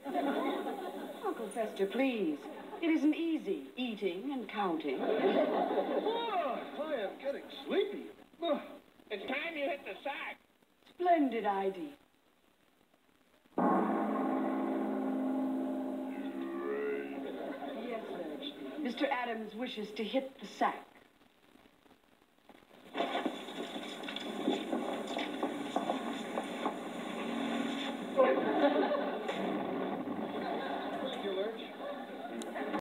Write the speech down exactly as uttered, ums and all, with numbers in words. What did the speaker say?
Uncle Fester, please. It isn't easy, eating and counting. Oh, I am getting sleepy. Oh. It's time you hit the sack. Splendid idea. Yes, Lurch. Mister Addams wishes to hit the sack.